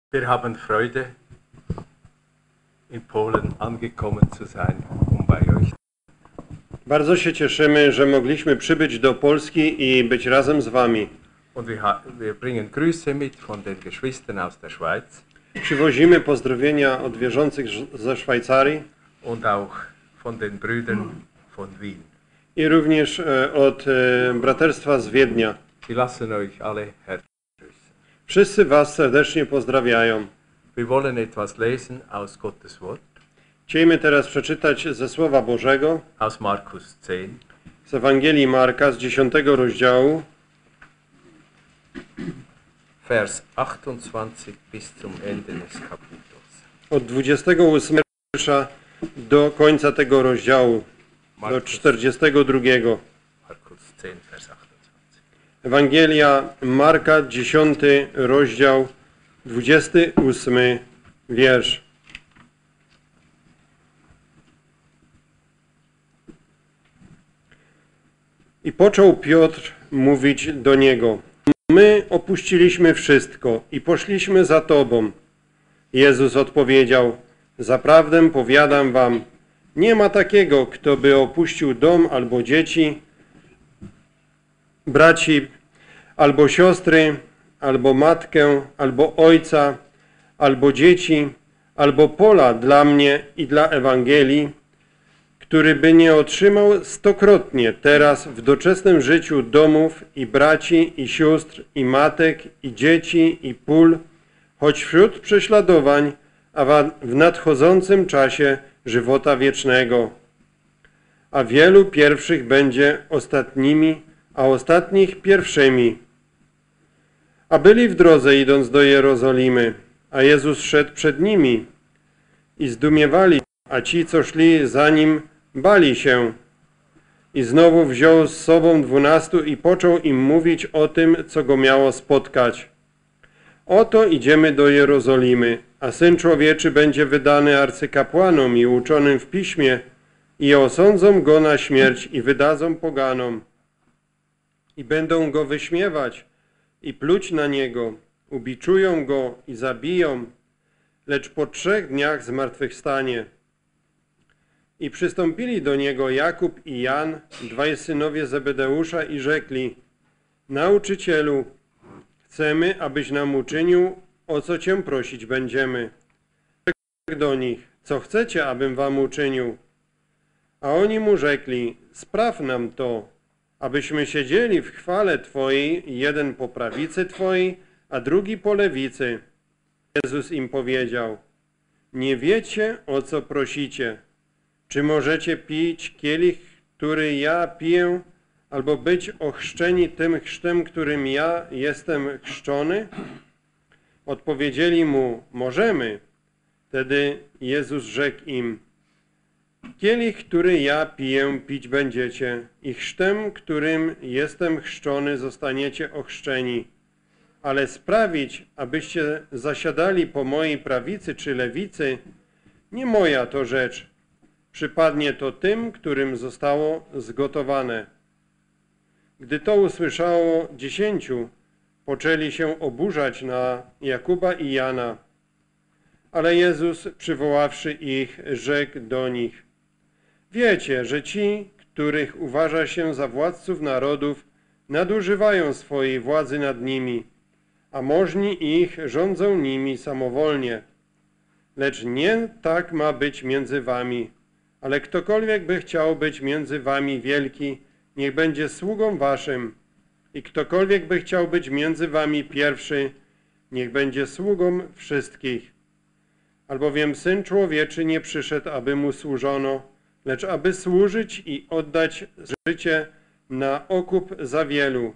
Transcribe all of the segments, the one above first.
Wir haben Freude, in Polen angekommen zu sein, bei euch. Bardzo się cieszymy, że mogliśmy przybyć do Polski i być razem z wami. Und wir bringen Grüße mit von den Geschwistern aus der Schweiz. Przywozimy pozdrowienia od wierzących ze Szwajcarii. Und auch von den Brüdern von Wien. I również od braterstwa z Wiednia. Die lassen euch alle herzlich grüßen. Wszyscy was serdecznie pozdrawiają. Wir wollen etwas lesen aus Gottes Wort. Chcielibyśmy teraz przeczytać ze Słowa Bożego, Aus Markus 10. z Ewangelii Marka, z 10 rozdziału, Vers 28 bis zum Ende des Kapitels. od 28 wiersza do końca tego rozdziału, do 42. Markus 10, Vers 28. Ewangelia Marka, 10 rozdział, 28 wiersz. I począł Piotr mówić do niego: My opuściliśmy wszystko i poszliśmy za Tobą. Jezus odpowiedział: Zaprawdę powiadam wam, nie ma takiego, kto by opuścił dom albo dzieci, braci, albo siostry, albo matkę, albo ojca, albo dzieci, albo pola dla mnie i dla Ewangelii, który by nie otrzymał stokrotnie teraz w doczesnym życiu domów i braci, i sióstr, i matek, i dzieci, i pól, choć wśród prześladowań, a w nadchodzącym czasie żywota wiecznego. A wielu pierwszych będzie ostatnimi, a ostatnich pierwszymi. A byli w drodze, idąc do Jerozolimy, a Jezus szedł przed nimi i zdumiewali, a ci, co szli za nim, bali się. I znowu wziął z sobą 12 i począł im mówić o tym, co go miało spotkać. Oto idziemy do Jerozolimy, a Syn Człowieczy będzie wydany arcykapłanom i uczonym w piśmie i osądzą go na śmierć i wydadzą poganom. I będą go wyśmiewać i pluć na niego, ubiczują go i zabiją, lecz po 3 dniach zmartwychwstanie. I przystąpili do niego Jakub i Jan, 2 synowie Zebedeusza, i rzekli: Nauczycielu, chcemy, abyś nam uczynił, o co Cię prosić będziemy. Rzekł do nich: Co chcecie, abym wam uczynił? A oni mu rzekli: Spraw nam to, abyśmy siedzieli w chwale Twojej, jeden po prawicy Twojej, a drugi po lewicy. Jezus im powiedział: Nie wiecie, o co prosicie. Czy możecie pić kielich, który ja piję, albo być ochrzczeni tym chrztem, którym ja jestem chrzczony? Odpowiedzieli mu: Możemy. Wtedy Jezus rzekł im: Kielich, który ja piję, pić będziecie, i chrztem, którym jestem chrzczony, zostaniecie ochrzczeni. Ale sprawić, abyście zasiadali po mojej prawicy czy lewicy, nie moja to rzecz. Przypadnie to tym, którym zostało zgotowane. Gdy to usłyszało 10, poczęli się oburzać na Jakuba i Jana. Ale Jezus, przywoławszy ich, rzekł do nich: Wiecie, że ci, których uważa się za władców narodów, nadużywają swojej władzy nad nimi, a możni ich rządzą nimi samowolnie. Lecz nie tak ma być między wami. Ale ktokolwiek by chciał być między wami wielki, niech będzie sługą waszym. I ktokolwiek by chciał być między wami pierwszy, niech będzie sługą wszystkich. Albowiem Syn Człowieczy nie przyszedł, aby mu służono, lecz aby służyć i oddać życie na okup za wielu.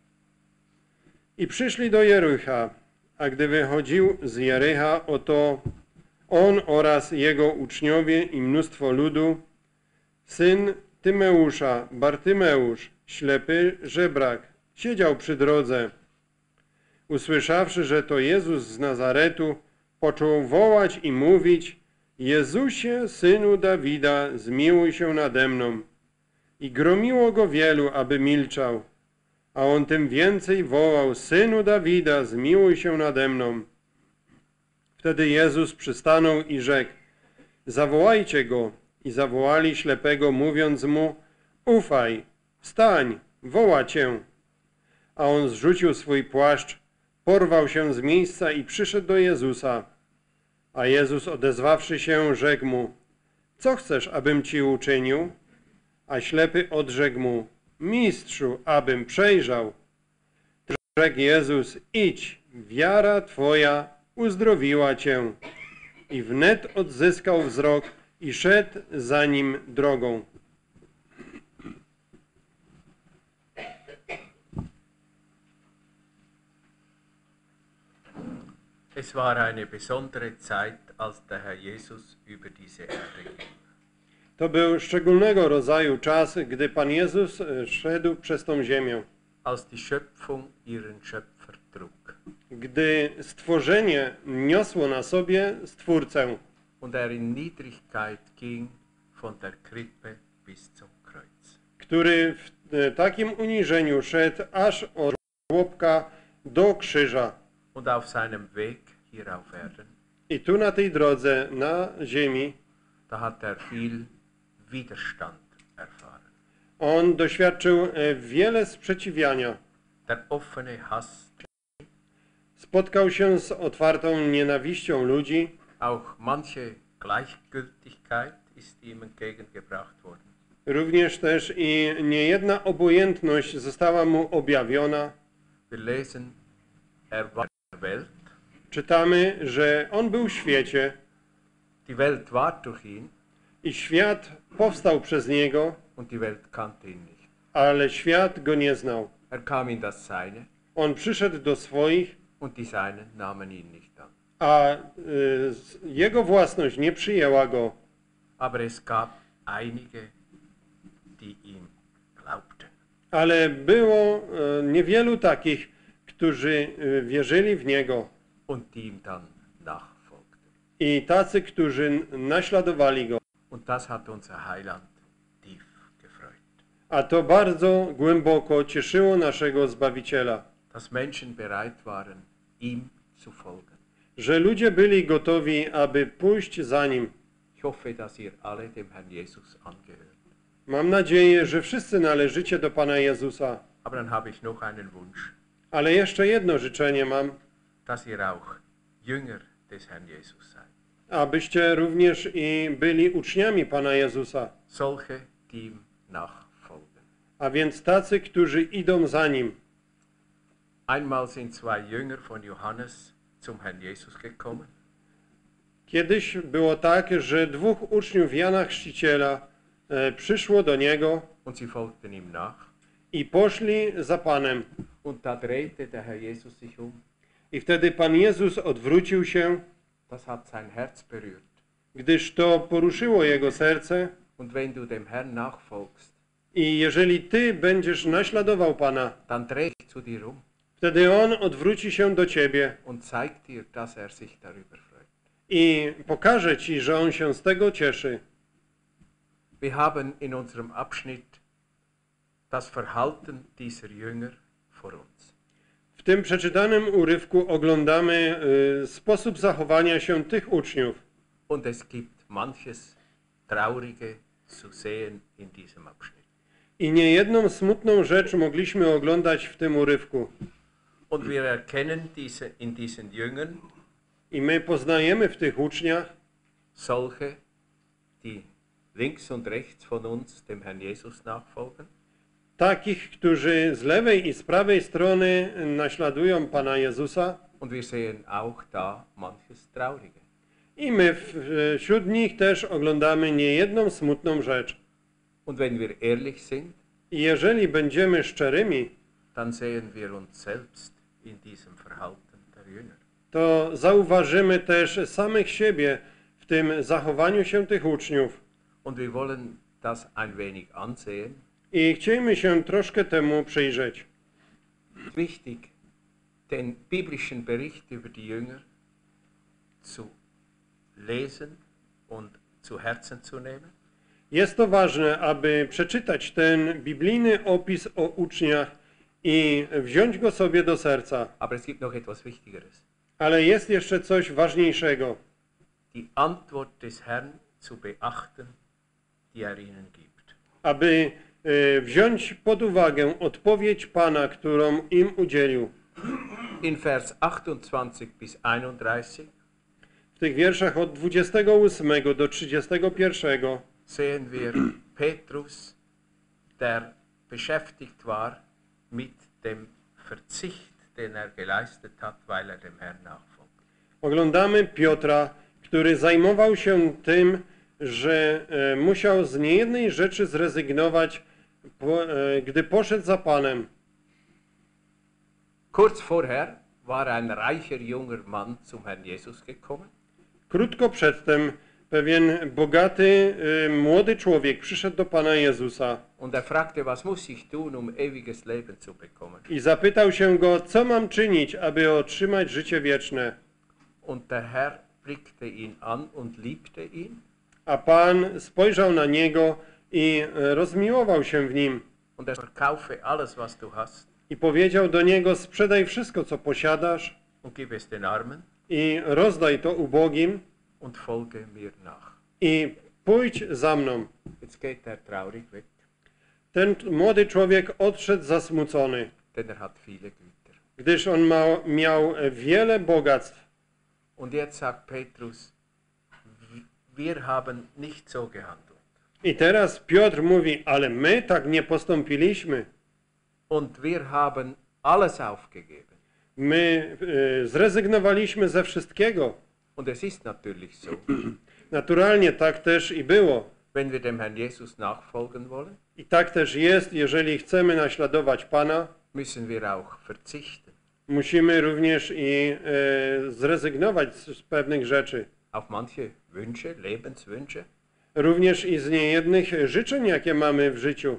I przyszli do Jericha, a gdy wychodził z Jericha, oto on oraz jego uczniowie i mnóstwo ludu, syn Tymeusza, Bartymeusz, ślepy żebrak, siedział przy drodze. Usłyszawszy, że to Jezus z Nazaretu, począł wołać i mówić: Jezusie, synu Dawida, zmiłuj się nade mną. I gromiło go wielu, aby milczał. A on tym więcej wołał: Synu Dawida, zmiłuj się nade mną. Wtedy Jezus przystanął i rzekł: zawołajcie go. I zawołali ślepego, mówiąc mu: ufaj, wstań, woła cię. A on zrzucił swój płaszcz, porwał się z miejsca i przyszedł do Jezusa. A Jezus, odezwawszy się, rzekł mu: co chcesz, abym ci uczynił? A ślepy odrzekł mu: mistrzu, abym przejrzał. Rzekł Jezus: idź, wiara twoja uzdrowiła cię. I wnet odzyskał wzrok i szedł za nim drogą. Es war eine besondere Zeit, als der Herr Jesus über diese Erde ging. To był szczególnego rodzaju czas, gdy Pan Jezus szedł przez tą ziemię. Als die Schöpfung ihren Schöpfer trug. Gdy stworzenie niosło na sobie Stwórcę. Und in Niedrigkeit ging von der Krippe bis zum Kreuz. Który w takim uniżeniu szedł aż od żłobka do krzyża. Und auf seinem Weg hier auf Erden, I tu na tej drodze, na ziemi, da hat viel Widerstand erfahren. on doświadczył wiele sprzeciwiania. Der offene Hass, Spotkał się z otwartą nienawiścią ludzi. auch manche Gleichgültigkeit ist ihm entgegengebracht worden. Również też i niejedna obojętność została mu objawiona. Wir lesen, war in der Welt, Czytamy, że on był w świecie die Welt war durch ihn i świat powstał przez niego, und die Welt kannte ihn nicht. ale świat go nie znał. Kam in das Seine On przyszedł do swoich, und die Seinen nahmen ihn nicht an. a jego własność nie przyjęła go. Aber es gab einige, die ihm glaubten. Ale było niewielu takich, którzy wierzyli w niego Und die ihm dann nachfolgten. i tacy, którzy naśladowali go. Und das hat unser Heiland tief gefreut. A to bardzo głęboko cieszyło naszego Zbawiciela, Dass Menschen bereit waren, ihm zu folgen. że ludzie byli gotowi, aby pójść za nim. Ich hoffe, dass ihr alle dem Herrn Jesus angehört. Mam nadzieję, że wszyscy należycie do Pana Jezusa. Aber dann habe ich noch einen Wunsch, Ale jeszcze jedno życzenie mam, dass ihr auch Jünger des Herrn Jesus seid. abyście również i byli uczniami Pana Jezusa, Solche, die ihm nachfolgen. a więc tacy, którzy idą za nim. Einmal sind zwei Jünger von Johannes zum Herrn Jesus gekommen. Kiedyś było tak, że dwóch uczniów Jana Chrzciciela przyszło do niego Und sie folgten ihm nach. i poszli za Panem. Und da drehte der Herr Jesus sich um. I wtedy Pan Jezus odwrócił się, Das hat sein Herz berührt. gdyż to poruszyło jego serce. Und wenn du dem Herrn nachfolgst, I jeżeli Ty będziesz naśladował Pana, dann dreh dich zu dir um wtedy On odwróci się do Ciebie und zeigt dir, dass er sich darüber freut. i pokaże Ci, że On się z tego cieszy. Wir haben in unserem Abschnitt das Verhalten dieser Jünger vor uns. W tym przeczytanym urywku oglądamy sposób zachowania się tych uczniów. Und es gibt manches Traurige zu sehen in diesem Abschnitt. I niejedną smutną rzecz mogliśmy oglądać w tym urywku. Und wir erkennen in diesen Jüngern I my poznajemy w tych uczniach solche, die links und rechts von uns dem Herrn Jesus nachfolgen. takich, którzy z lewej i z prawej strony naśladują Pana Jezusa. Und wir sehen auch da manches Traurige. I my wśród nich też oglądamy niejedną smutną rzecz. Und wenn wir ehrlich sind, I jeżeli będziemy szczerymi, dann sehen wir uns selbst in diesem Verhalten der Jünger. to zauważymy też samych siebie w tym zachowaniu się tych uczniów. Und wir wollen das ein wenig ansehen. I chcielibyśmy się troszkę temu przyjrzeć. Wichtig, den biblischen Bericht über die Jünger zu lesen und zu Herzen zu nehmen. Jest to ważne, aby przeczytać ten biblijny opis o uczniach i wziąć go sobie do serca. Aber es gibt noch etwas Wichtigeres. Ale jest jeszcze coś ważniejszego. Die Antwort des Herrn zu beachten, die er ihnen gibt. Aby wziąć pod uwagę odpowiedź Pana, którą im udzielił. In Vers 28 bis 31 W tych wierszach od 28 do 31 sehen wir Petrus, der beschäftigt war mit dem Verzicht, den er geleistet hat, weil er dem Herrn nachfolgt. oglądamy Piotra, który zajmował się tym, że musiał z niejednej rzeczy zrezygnować, gdy poszedł za Panem. Kurz vorher war ein reicher junger Mann zum Herrn Jesus gekommen. Krótko przedtem pewien bogaty, młody człowiek przyszedł do Pana Jezusa Und er fragte, was muss ich tun, um ewiges Leben zu bekommen? i zapytał się go, co mam czynić, aby otrzymać życie wieczne. Und der Herr blickte ihn an und liebte ihn. A Pan spojrzał na niego i rozmiłował się w nim Und er verkaufe alles, was du hast, i powiedział do niego, sprzedaj wszystko, co posiadasz und gib es den Armen i rozdaj to ubogim und folge mir nach. i pójdź za mną. Jetzt geht er traurig weg, Ten młody człowiek odszedł zasmucony, denn er hat viele Güter. gdyż on miał wiele bogactw. Und jetzt sagt Petrus, wir haben nicht so gehandelt. I teraz Piotr mówi, ale my tak nie postąpiliśmy. Und wir haben alles aufgegeben. My zrezygnowaliśmy ze wszystkiego. Und es ist natürlich so, Naturalnie tak też i było. wenn wir dem Herrn Jesus nachfolgen wollen, I tak też jest, jeżeli chcemy naśladować Pana, müssen wir auch verzichten musimy również i zrezygnować z pewnych rzeczy. auf manche Wünsche, Lebenswünsche. Również i z niejednych życzeń, jakie mamy w życiu.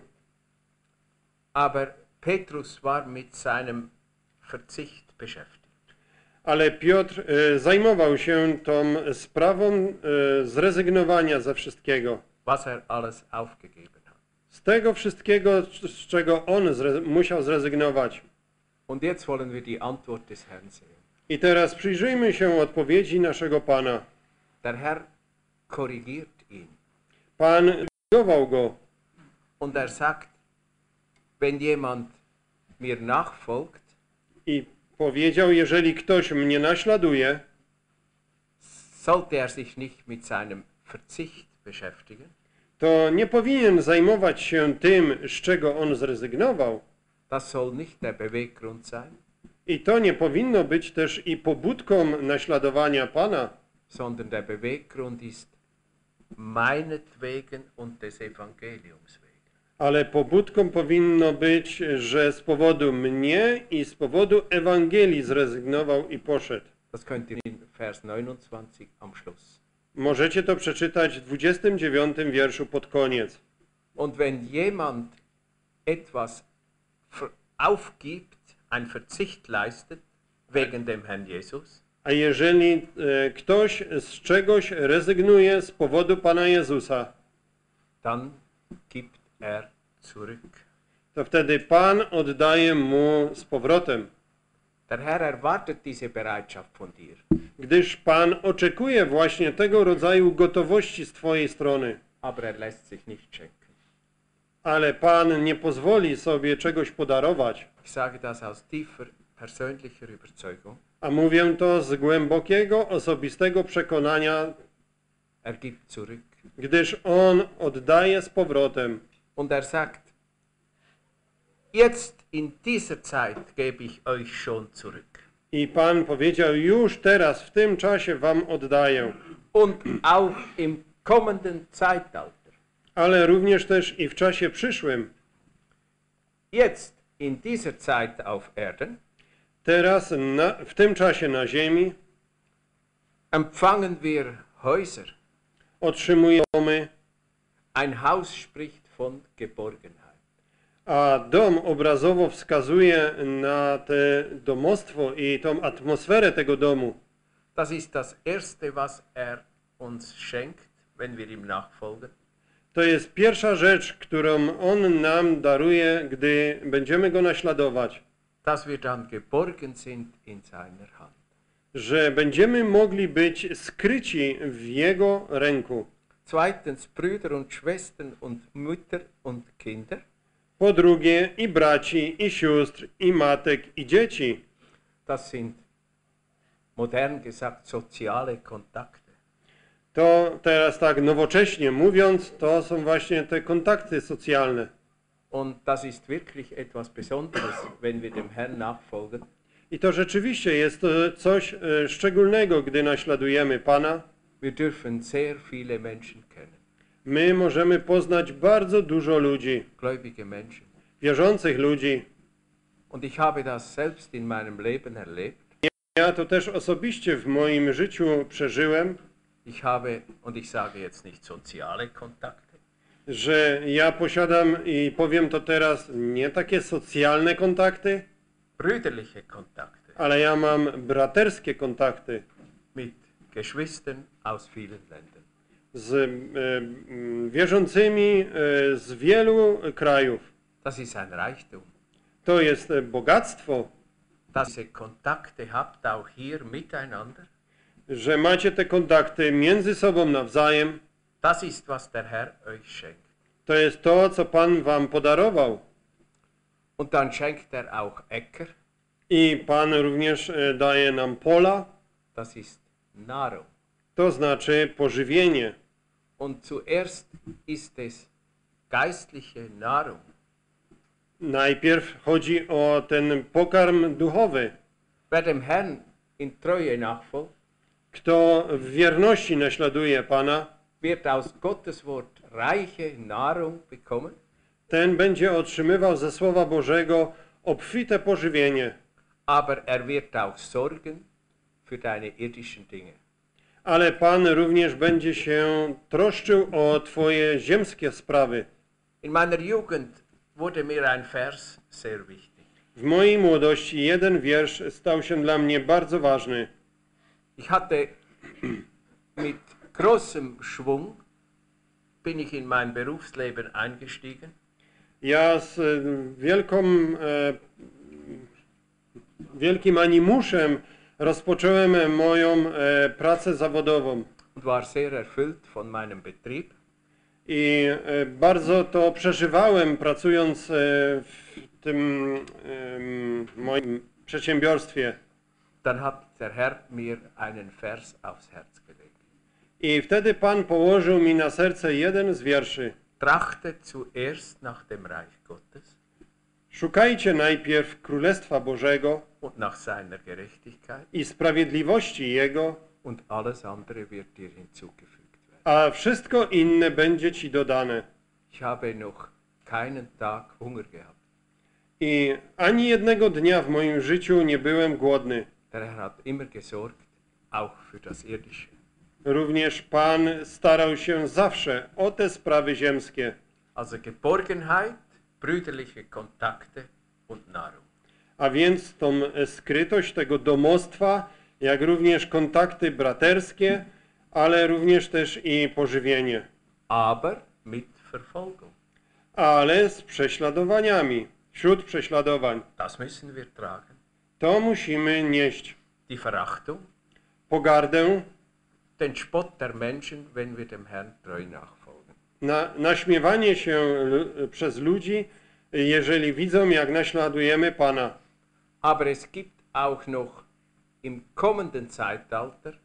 Aber Petrus war mit seinem Verzicht beschäftigt. Ale Piotr zajmował się tą sprawą zrezygnowania ze wszystkiego. Was er alles aufgegeben hat. Z tego wszystkiego, z czego on musiał zrezygnować. Und jetzt wollen wir die Antwort des Herrn sehen. I teraz przyjrzyjmy się odpowiedzi naszego Pana. Der Herr korrigiert ihn. Pan korygował go Und er sagt, wenn jemand mir nachfolgt, i powiedział, jeżeli ktoś mnie naśladuje, sollte er sich nicht mit seinem Verzicht beschäftigen, to nie powinien zajmować się tym, z czego on zrezygnował. das soll nicht der Beweggrund sein, I to nie powinno być też i pobudką naśladowania Pana, sondern der Beweggrund ist meinetwegen und des Evangeliums wegen. ale pobudką powinno być, że z powodu mnie i z powodu Ewangelii zrezygnował i poszedł. Das könnt ihr in Vers 29 am Schluss. Możecie to przeczytać w 29 wierszu pod koniec. Und wenn jemand etwas aufgibt, ein Verzicht leistet, wegen dem Herrn Jesus, A jeżeli ktoś z czegoś rezygnuje z powodu Pana Jezusa, dann gibt er zurück. to wtedy Pan oddaje mu z powrotem, Der Herr erwartet diese Bereitschaft von dir. gdyż Pan oczekuje właśnie tego rodzaju gotowości z Twojej strony. Aber er lässt sich nicht schenken. Ale Pan nie pozwoli sobie czegoś podarować. Ich sage das aus tiefer persönlicher Überzeugung. A mówię to z głębokiego, osobistego przekonania, Er gibt zurück. gdyż On oddaje z powrotem. Und er sagt, jetzt in dieser Zeit gebe ich euch schon zurück. I Pan powiedział, już teraz, w tym czasie wam oddaję. Und auch im kommenden Zeitalter. Ale również też i w czasie przyszłym. Jetzt in dieser Zeit auf Erden Teraz, w tym czasie na ziemi, empfangen wir Häuser. otrzymujemy, Ein Haus spricht von Geborgenheit. a dom obrazowo wskazuje na te domostwo i tą atmosferę tego domu. Das ist das Erste, was er uns schenkt, wenn wir ihm nachfolgen. To jest pierwsza rzecz, którą On nam daruje, gdy będziemy Go naśladować. Dass wir dann geborgen sind in seiner Hand. że będziemy mogli być skryci w Jego ręku. Zweitens Brüder und Schwestern und Mütter und Kinder. Po drugie i braci, i sióstr, i matek, i dzieci. Das sind modern gesagt soziale Kontakte. To teraz tak nowocześnie mówiąc, to są właśnie te kontakty socjalne. Und das ist wirklich etwas Besonderes, wenn wir dem Herrn nachfolgen. I to rzeczywiście jest to coś szczególnego, gdy naśladujemy Pana. Wir dürfen sehr viele Menschen kennen. My możemy poznać bardzo dużo ludzi, Gläubige Menschen. wierzących ludzi. Und ich habe das selbst in meinem Leben erlebt. Ja to też osobiście w moim życiu przeżyłem, Ich habe, und ich sage jetzt nicht soziale Kontakte, że ja posiadam, i powiem to teraz, nie takie socjalne kontakty, brüderliche Kontakte ale ja mam braterskie kontakty mit Geschwistern aus vielen Ländern. z wierzącymi z wielu krajów. Das ist ein Reichtum. To jest bogactwo, Dass ihr Kontakte habt, auch hier miteinander. że macie te kontakty między sobą nawzajem. Das ist, was der Herr euch schenkt. To jest to, co Pan wam podarował. Und dann schenkt er auch Äcker. I Pan również daje nam pola, Das ist Nahrung. to znaczy pożywienie. Und zuerst ist es geistliche Nahrung. Najpierw chodzi o ten pokarm duchowy. Wer dem Herrn in Treue nachfolgt, Kto w wierności naśladuje Pana, wird aus Gottes Wort reiche Nahrung bekommen. ten będzie otrzymywał ze Słowa Bożego obfite pożywienie. Aber er wird auch sorgen für deine irdischen Dinge. Ale Pan również będzie się troszczył o Twoje ziemskie sprawy. In meiner Jugend wurde mir ein Vers sehr wichtig. W mojej młodości jeden wiersz stał się dla mnie bardzo ważny. Ich hatte mit großem Schwung bin ich in mein Berufsleben eingestiegen. Ja z wielkim animuszem rozpocząłem moją pracę zawodową. Und war sehr erfüllt von meinem Betrieb. I bardzo to przeżywałem, pracując w tym moim przedsiębiorstwie. Dann hat der Herr mir einen Vers aufs Herz gelegt. I wtedy Pan położył mi na serce jeden z wierszy. Trachtet zuerst nach dem Reich Gottes Szukajcie najpierw Królestwa Bożego und nach seiner Gerechtigkeit, i sprawiedliwości Jego, und alles andere wird dir hinzugefügt werden. a wszystko inne będzie Ci dodane. Ich habe noch keinen Tag Hunger gehabt. I ani jednego dnia w moim życiu nie byłem głodny. Der Herr hat immer gesorgt, auch für das Irdische. Również Pan starał się zawsze o te sprawy ziemskie. Also Geborgenheit, brüderliche Kontakte und Nahrung. A więc tą skrytość tego domostwa, jak również kontakty braterskie, ale również też i pożywienie. Aber mit Verfolgung. Ale z prześladowaniami, wśród prześladowań. Das müssen wir tragen. To musimy nieść. Die Verachtung, Pogardę, den Spott der Menschen, wenn wir dem Herrn treu nachfolgen. naśmiewanie się przez ludzi, jeżeli widzą, jak naśladujemy Pana. Aber es gibt auch noch im kommenden Zeitalter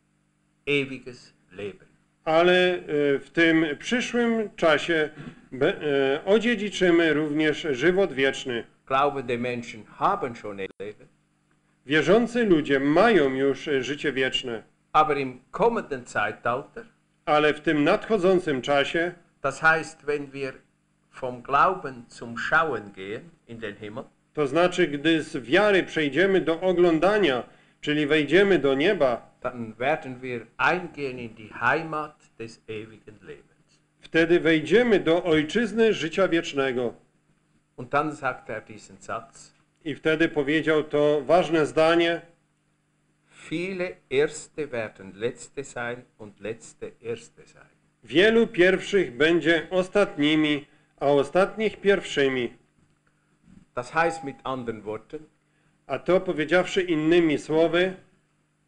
ewiges Leben. Ale w tym przyszłym czasie odziedziczymy również żywot wieczny. Glaubende Menschen haben schon ein Leben, Wierzący ludzie mają już życie wieczne, aber im kommenden Zeitalter, ale w tym nadchodzącym czasie, das heißt, wenn wir vom Glauben zum Schauen gehen in den Himmel, to znaczy, gdy z wiary przejdziemy do oglądania, czyli wejdziemy do nieba, dann werden wir eingehen in die Heimat des ewigen Lebens. wtedy wejdziemy do ojczyzny życia wiecznego. Und dann sagt er diesen Satz: I wtedy powiedział to ważne zdanie: Viele Erste werden Letzte sein und Letzte Erste sein. wielu pierwszych będzie ostatnimi, a ostatnich pierwszymi. Das heißt mit anderen Worten, A to powiedziawszy innymi słowy,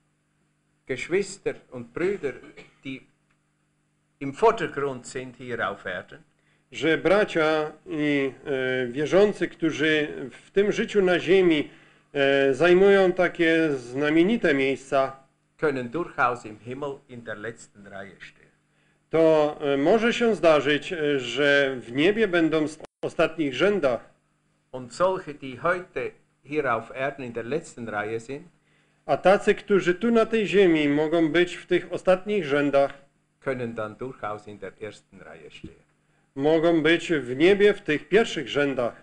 Geschwister und Brüder, die im Vordergrund sind hier auf Erden, że bracia i wierzący, którzy w tym życiu na ziemi zajmują takie znamienite miejsca, können durchaus im Himmel in der letzten Reihe stehen. to może się zdarzyć, że w niebie będą w ostatnich rzędach. Und solche, die heute hier auf Erden in der letzten Reihe sind, A tacy, którzy tu na tej ziemi mogą być w tych ostatnich rzędach, können dann durchaus in der ersten Reihe stehen. mogą być w niebie w tych pierwszych rzędach.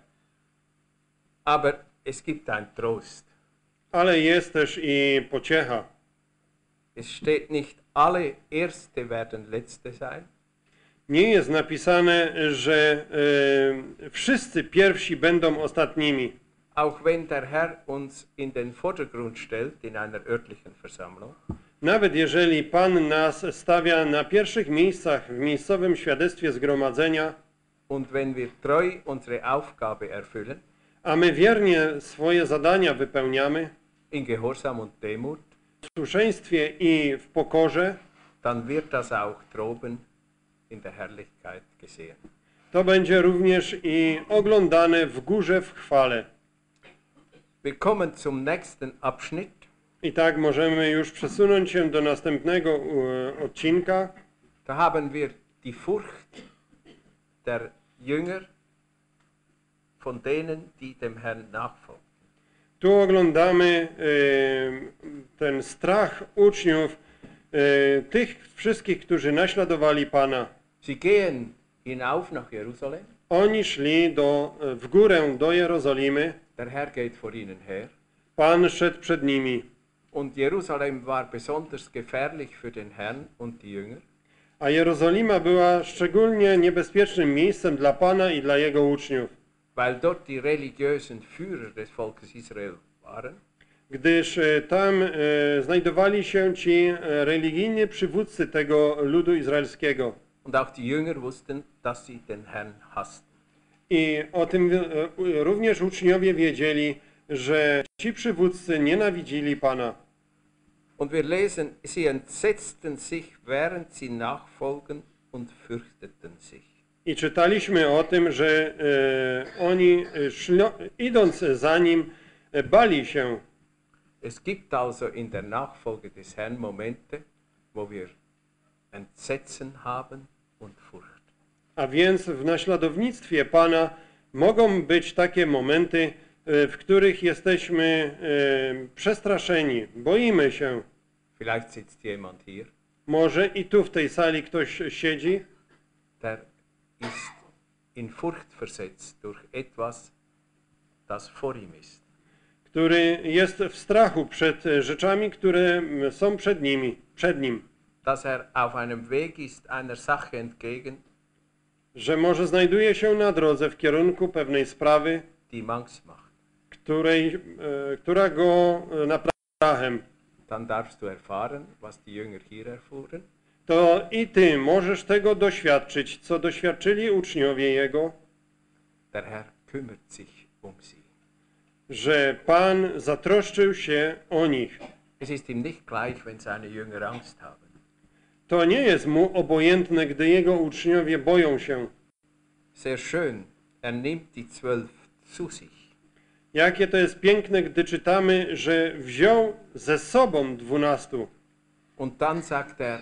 Aber es gibt ein Trost. Ale jest też i pociecha. Es steht nicht, alle Erste werden Letzte sein, Nie jest napisane, że wszyscy pierwsi będą ostatnimi. auch wenn der Herr uns in den Vordergrund stellt in einer örtlichen Versammlung. Nawet jeżeli Pan nas stawia na pierwszych miejscach w miejscowym świadectwie zgromadzenia, Und wenn wir treu unsere Aufgabe erfüllen, a my wiernie swoje zadania wypełniamy, in Gehorsam und Demut, w posłuszeństwie i w pokorze, dann wird das auch droben in der Herrlichkeit gesehen. to będzie również i oglądane w górze w chwale. Wir kommen zum nächsten Abschnitt. I tak możemy już przesunąć się do następnego odcinka. Da haben wir die Furcht der Jünger von denen, die dem Herrn nachfolgen. Tu oglądamy ten strach uczniów, tych wszystkich, którzy naśladowali Pana. Sie gehen hinauf nach Jerusalem. Oni szli w górę do Jerozolimy. Der Herr geht vor ihnen her. Pan szedł przed nimi. Und Jerusalem war besonders gefährlich für den Herrn und die Jünger. A Jerozolima była szczególnie niebezpiecznym miejscem dla Pana i dla Jego uczniów, Weil dort die religiösen Führer des Volkes Israel waren. gdyż tam znajdowali się ci religijni przywódcy tego ludu izraelskiego. Und auch die Jünger wussten, dass sie den Herrn hassten. I o tym również uczniowie wiedzieli, że ci przywódcy nienawidzili Pana. Und wir lesen, sie entsetzten sich, während sie nachfolgen und fürchteten sich. I czytaliśmy o tym, że oni idąc za nim bali się. Es gibt also in der Nachfolge des Herrn Momente, wo wir Entsetzen haben und Furcht. A więc w naśladownictwie Pana mogą być takie momenty, w których jesteśmy przestraszeni, boimy się. Vielleicht sitzt jemand hier, Może i tu w tej sali ktoś siedzi, der ist in Furcht versetzt durch etwas, das vor ihm ist. który jest w strachu przed rzeczami, które są przed nim. Dass er auf einem Weg ist einer Sache entgegen, Że może znajduje się na drodze w kierunku pewnej sprawy, die ihm Angst macht. która go naprawia strachem. Dann darfst du erfahren, was die Jünger hier erfuhren. To i ty możesz tego doświadczyć, co doświadczyli uczniowie Jego, Der Herr kümmert sich um sie. że Pan zatroszczył się o nich. Es ist ihm nicht gleich, wenn seine Jünger Angst haben. To nie jest mu obojętne, gdy Jego uczniowie boją się. Sehr schön, er nimmt die 12 zu sich. Jakie to jest piękne, gdy czytamy, że wziął ze sobą 12. Und dann sagt er,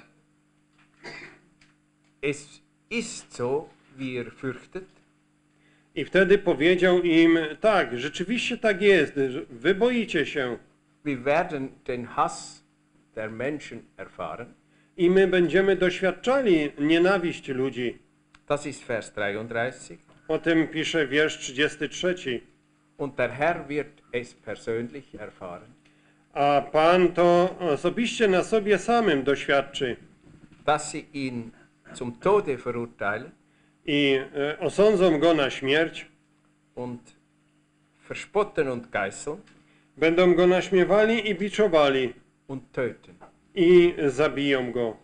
es ist so, wie ihr fürchtet. I wtedy powiedział im, tak, rzeczywiście tak jest, wy boicie się. Wir werden den Hass der Menschen erfahren. I my będziemy doświadczali nienawiść ludzi. Das ist Vers 33. O tym pisze wiersz 33. Und der Herr wird es persönlich erfahren. A Pan to osobiście na sobie samym doświadczy. Dass sie ihn zum Tode verurteilen I osądzą go na śmierć. und verspotten und geißeln Będą go naśmiewali i biczowali. und töten. I zabiją go.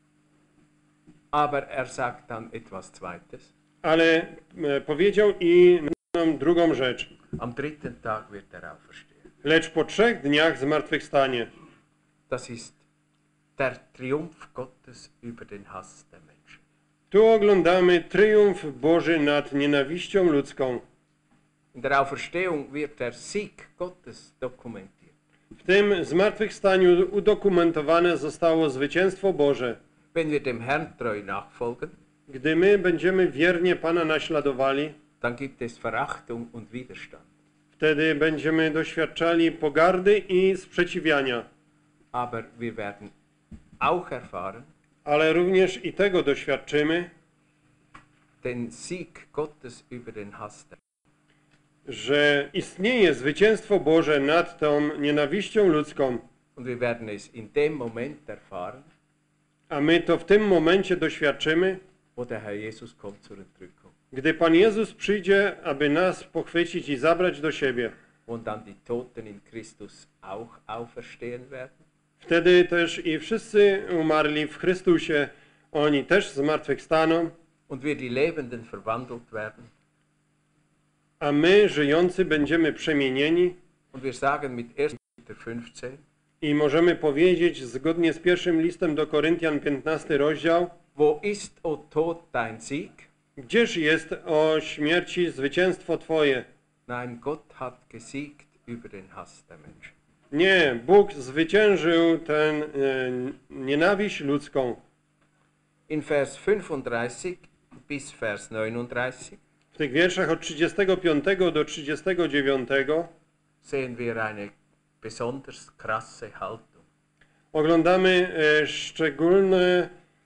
Aber er sagt dann etwas Zweites. Ale powiedział i nam drugą rzecz. Am dritten Tag wird er auferstehen. Lecz po 3 dniach zmartwychwstanie. Das ist der Triumph Gottes über den Hass der Menschen. Tu oglądamy triumf Boży nad nienawiścią ludzką. In der Auferstehung wird der Sieg Gottes dokumentiert. W tym zmartwychwstaniu udokumentowane zostało zwycięstwo Boże. Wenn wir dem Herrn treu nachfolgen, Gdy my będziemy wiernie Pana naśladowali, dann gibt es Verachtung und Widerstand. wtedy będziemy doświadczali pogardy i sprzeciwiania. Aber wir werden auch erfahren, Ale również i tego doświadczymy, den Sieg Gottes über den Hass der że istnieje zwycięstwo Boże nad tą nienawiścią ludzką, Und wir werden es in dem Moment erfahren, a my to w tym momencie doświadczymy, wo der Herr Jesus kommt zur Entrückung. gdy Pan Jezus przyjdzie, aby nas pochwycić i zabrać do siebie. Und dann die Toten in Christus auch auferstehen werden. Wtedy też i wszyscy umarli w Chrystusie, oni też zmartwychwstaną, Und wir die Lebenden verwandelt werden. a my, żyjący, będziemy przemienieni Und wir sagen mit 1. Korinther 15, i możemy powiedzieć, zgodnie z pierwszym listem do Koryntian, 15 rozdział, wo ist, o Tod, dein Sieg? gdzież jest, o śmierci, zwycięstwo Twoje? Nein, Gott hat gesiegt über den Hass der Menschen. Nie, Bóg zwyciężył tę nienawiść ludzką. In Vers 35 bis Vers 39 W tych wierszach od 35 do 39 sehen wir eine besonders krasse Haltung. oglądamy szczególne,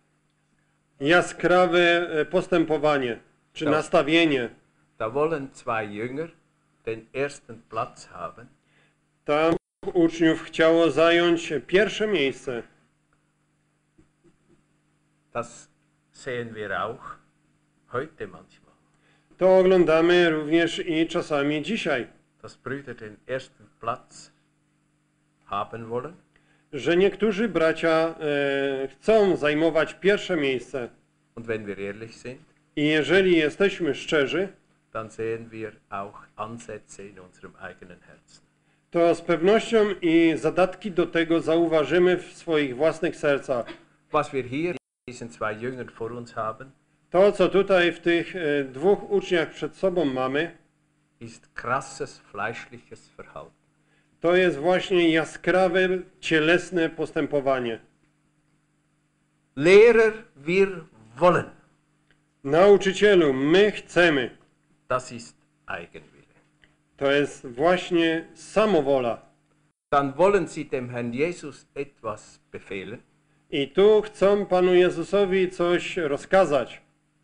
jaskrawe postępowanie, czy Tak. nastawienie. Da wollen zwei Jünger den ersten Platz haben. Tam uczniów chciało zająć pierwsze miejsce. Das sehen wir auch heute manchmal, To oglądamy również i czasami dzisiaj, dass Brüder den ersten Platz haben wollen że niektórzy bracia chcą zajmować pierwsze miejsce. und wenn wir ehrlich sind, I jeżeli jesteśmy szczerzy, dann sehen wir auch Ansätze in unserem eigenen Herzen. to z pewnością i zadatki do tego zauważymy w swoich własnych sercach. Was wir hier diesen zwei Jüngern vor uns haben, To, co tutaj w tych dwóch uczniach przed sobą mamy, ist krasses fleischliches Verhalten. to jest właśnie jaskrawe, cielesne postępowanie. Lehrer, wir wollen. Nauczycielu, my chcemy. Das ist Eigenwille. To jest właśnie samowola. Dann wollen sie dem Herrn Jesus etwas befehlen. I tu chcą Panu Jezusowi coś rozkazać.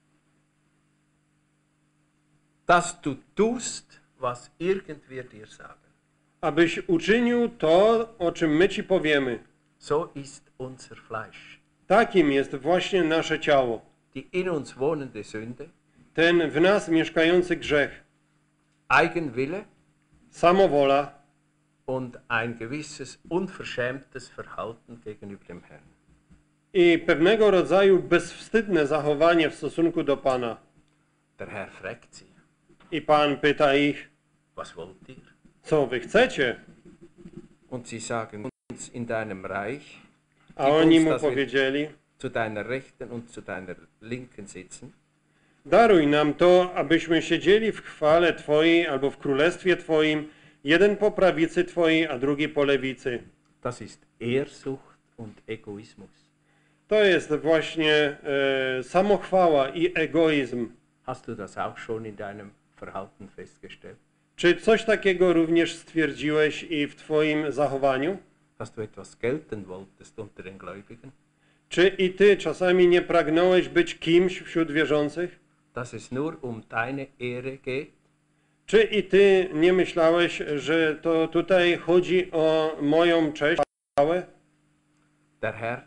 Dass du tust, was irgendwer dir sagen. Abyś uczynił to, o czym my Ci powiemy. So ist unser Fleisch. Takim jest właśnie nasze ciało. Die in uns wohnende Sünde, Ten w nas mieszkający grzech. Eigenwille Samowola und ein gewisses unverschämtes Verhalten gegenüber dem Herrn. i pewnego rodzaju bezwstydne zachowanie w stosunku do Pana. Der Herr fragt sie, I Pan pyta ich, was wollt ihr? co wy chcecie? Und sie sagen uns in deinem Reich, A oni mu powiedzieli, zu deiner Rechten und zu deiner Linken sitzen. daruj nam to, abyśmy siedzieli w chwale Twojej albo w królestwie Twoim, jeden po prawicy Twojej, a drugi po lewicy. Das ist Ehrsucht und Egoismus. To jest właśnie samochwała i egoizm. Hast du das auch schon in deinem Verhalten festgestellt? Czy coś takiego również stwierdziłeś i w Twoim zachowaniu? Dass du etwas gelten wolltest unter den Gläubigen? Czy i Ty czasami nie pragnąłeś być kimś wśród wierzących? Dass es nur um deine Ehre geht? Czy i Ty nie myślałeś, że to tutaj chodzi o moją cześć? Der Herr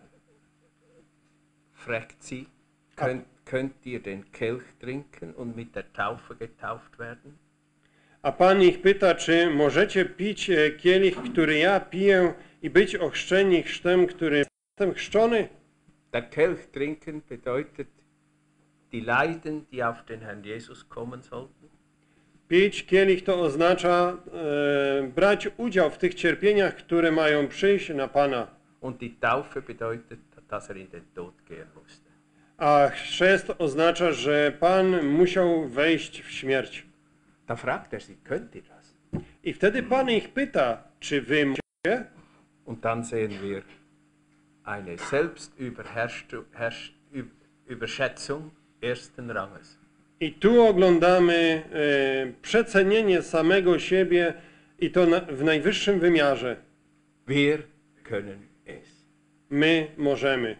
fragt sie, könnt ihr den Kelch trinken und mit der Taufe getauft werden? A Pan ich pyta, czy możecie pić kielich, który ja piję i być ochrzczeni chrztem, który jestem chrzczony? Der Kelch trinken bedeutet die Leiden, die auf den Herrn Jesus kommen sollten. Pić kielich to oznacza brać udział w tych cierpieniach, które mają przyjść na Pana. Und die Taufe bedeutet, dass er in den Tod gehen musste. A chrzest oznacza, że Pan musiał wejść w śmierć. Da fragt er sie, könnt ihr das? I wtedy Pan ich pyta, czy wy możecie? Und dann sehen wir eine Selbstüberschätzung ersten Ranges. I tu oglądamy przecenienie samego siebie i to w najwyższym wymiarze. Wir können es. My możemy.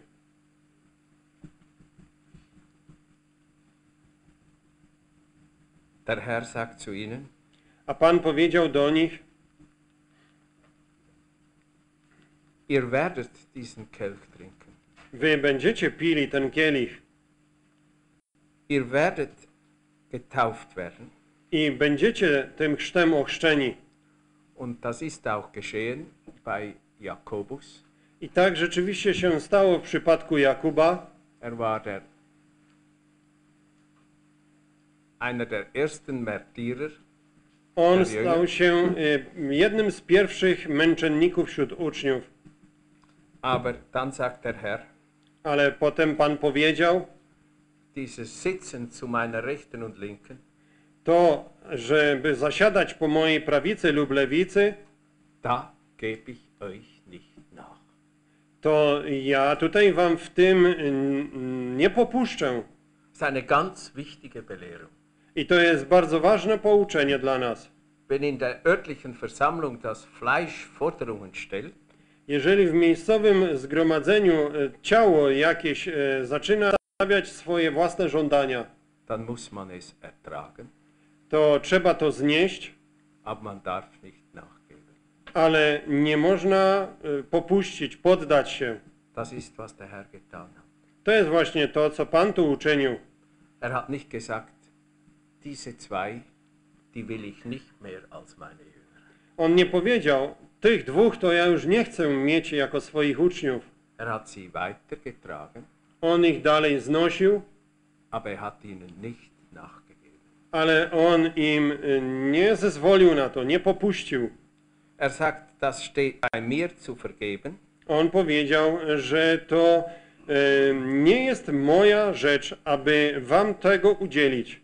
Der Herr sagt zu ihnen, A Pan powiedział do nich, ihr werdet diesen Kelch trinken. wy będziecie pili ten kielich Ihr werdet getauft werden. i będziecie tym chrztem ochrzczeni. Und das ist auch geschehen bei Jakobus. I tak rzeczywiście się stało w przypadku Jakuba. Er war einer der ersten Märtyrer. On stał się jednym z pierwszych męczenników wśród uczniów. Aber dann sagt der Herr, Ale potem Pan powiedział, dieses Sitzen zu meiner Rechten und Linken, to, żeby zasiadać po mojej prawicy lub lewicy, da gebe ich euch nicht nach. to ja tutaj wam w tym nie popuszczę. Das ist eine ganz wichtige Belehrung. I to jest bardzo ważne pouczenie dla nas. Wenn in der örtlichen Versammlung das Fleisch Forderungen stellt, Jeżeli w miejscowym zgromadzeniu ciało jakieś zaczyna stawiać swoje własne żądania, dann muss man es ertragen, to trzeba to znieść, aber man darf nicht nachgeben. ale nie można popuścić, poddać się. Das ist, was der Herr getan hat. To jest właśnie to, co Pan tu uczynił. Er hat nicht gesagt, diese zwei, die will ich nicht mehr als meine Jünger. On nie powiedział, tych dwóch to ja już nie chcę mieć jako swoich uczniów. Er hat sie weitergetragen, On ich dalej znosił, aber er hat ihnen nicht nachgegeben. ale on im nie zezwolił na to, nie popuścił. Er sagt, das steht bei mir zu vergeben, On powiedział, że to nie jest moja rzecz, aby wam tego udzielić,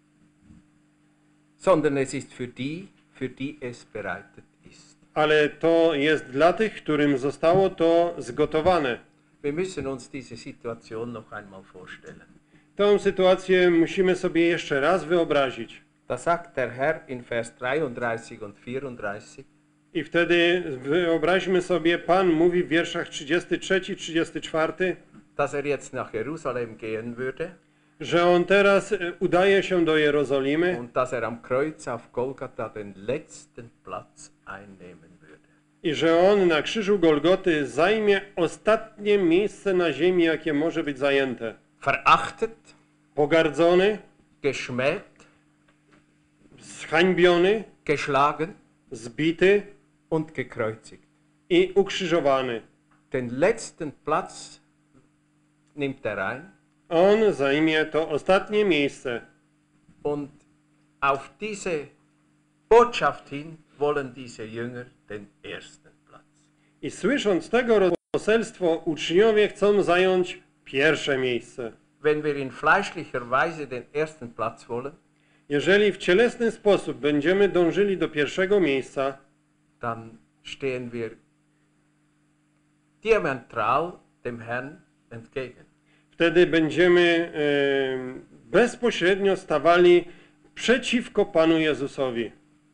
sondern es ist für die es bereitet ist. ale to jest dla tych, którym zostało to zgotowane. Wir müssen uns diese Situation noch einmal vorstellen. Tę sytuację musimy sobie jeszcze raz wyobrazić. Da sagt der Herr in Vers 33 und 34, I wtedy wyobraźmy sobie, Pan mówi w wierszach 33-34, dass er jetzt nach Jerusalem gehen würde że On teraz udaje się do Jerozolimy und dass er am Kreuz auf Golgatha den letzten Platz einnehmen würde. i że On na krzyżu Golgoty zajmie ostatnie miejsce na ziemi, jakie może być zajęte. Verachtet, Pogardzony, geschmäht, zhańbiony, geschlagen zbity und gekreuzigt. i ukrzyżowany. Den letzten Platz nimmt er ein On zajmie to ostatnie miejsce. und auf diese Botschaft hin wollen diese Jünger den ersten Platz. I słysząc tego poselstwo, uczniowie chcą zająć pierwsze miejsce. Wenn wir in fleischlicher Weise den ersten Platz wollen, Jeżeli w cielesny sposób będziemy dążyli do pierwszego miejsca, dann stehen wir diametral dem Herrn entgegen. wtedy będziemy bezpośrednio stawali przeciwko Panu Jezusowi.